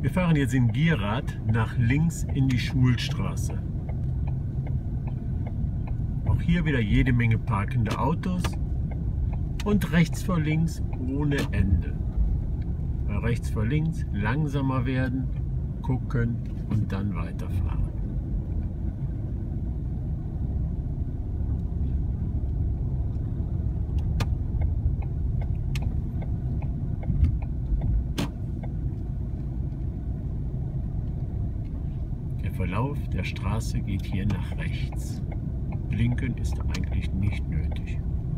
Wir fahren jetzt in Gierrath nach links in die Schulstraße. Auch hier wieder jede Menge parkende Autos und rechts vor links ohne Ende. Bei rechts vor links langsamer werden, gucken und dann weiterfahren. Der Verlauf der Straße geht hier nach rechts. Blinken ist eigentlich nicht nötig.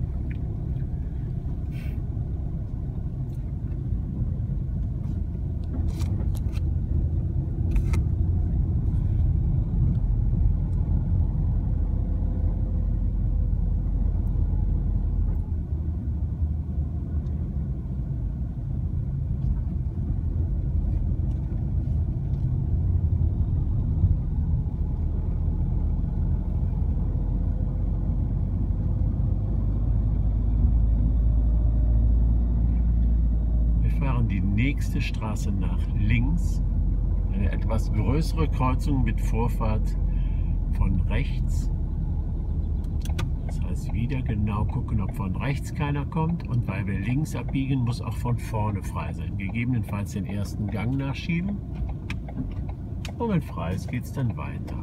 Die nächste Straße nach links, eine etwas größere Kreuzung mit Vorfahrt von rechts. Das heißt, wieder genau gucken, ob von rechts keiner kommt, und weil wir links abbiegen, muss auch von vorne frei sein. Gegebenenfalls den ersten Gang nachschieben, und wenn frei ist, geht es dann weiter.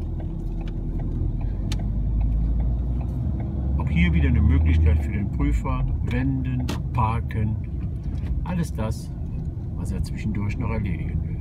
Auch hier wieder eine Möglichkeit für den Prüfer: wenden, parken. Alles das, was er zwischendurch noch erledigen will.